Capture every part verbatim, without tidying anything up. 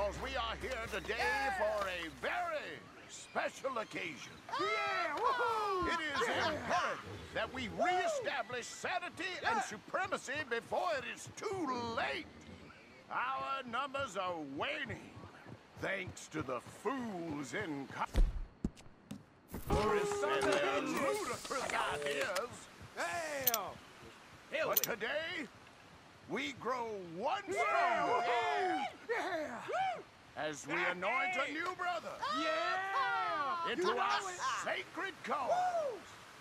because we are here today for a very special occasion. Yeah! Woohoo! It is imperative that we reestablish sanity and supremacy before it is too late. Our numbers are waning, thanks to the fools in Congress and their ludicrous ideas. Damn! But today, we grow one stronger Yeah! as we anoint a new brother Yeah! into You know our it. sacred cause.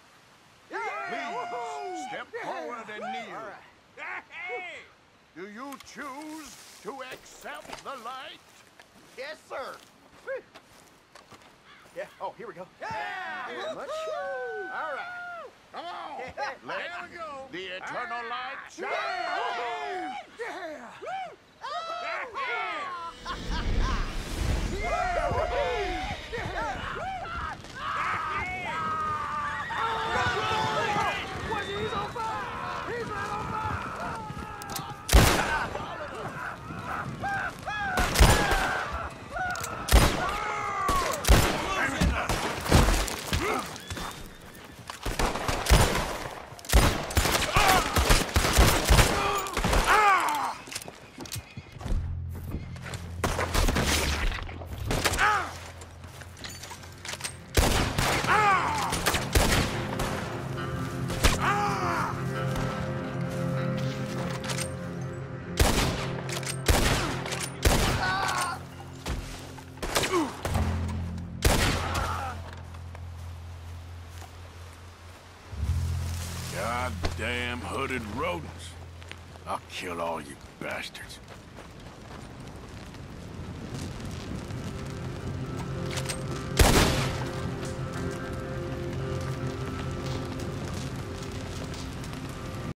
Please step forward and kneel. Do you choose to accept the light? Yes, sir. Yeah. Oh, here we go. Yeah! Much. All right. Come on. Let There we go. the eternal light shine. Yeah! What? He's on fire! He's not on fire! Goddamn hooded rodents. I'll kill all you bastards.